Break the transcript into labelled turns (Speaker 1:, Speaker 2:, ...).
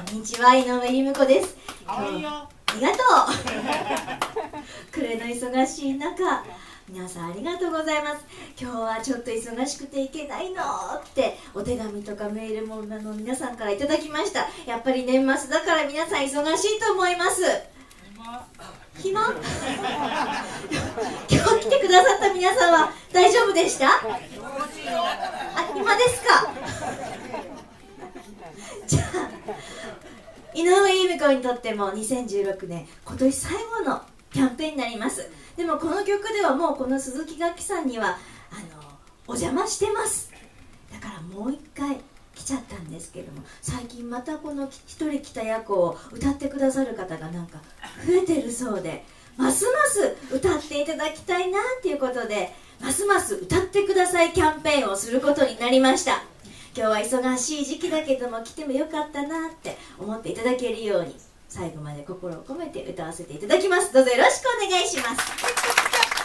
Speaker 1: こんにちは、井上由美子です。ありがとう暮れの忙しい中、皆さんありがとうございます。今日はちょっと忙しくていけないのってお手紙とかメールも皆さんからいただきました。やっぱり年末だから皆さん忙しいと思います。暇今日来てくださった皆さんは大丈夫でした？あ、暇ですか？じゃあ井上由美子にとっても2016年今年最後のキャンペーンになります。でもこの曲ではもうこの鈴木楽器さんにはお邪魔してます。だからもう一回来ちゃったんですけども、最近またこの一人来た役を歌ってくださる方がなんか増えてるそうで、ますます歌っていただきたいなっていうことで、ますます歌ってくださいキャンペーンをすることになりました。今日は忙しい時期だけども来てもよかったなって思っていただけるように最後まで心を込めて歌わせていただきます。どうぞよろしくお願いします。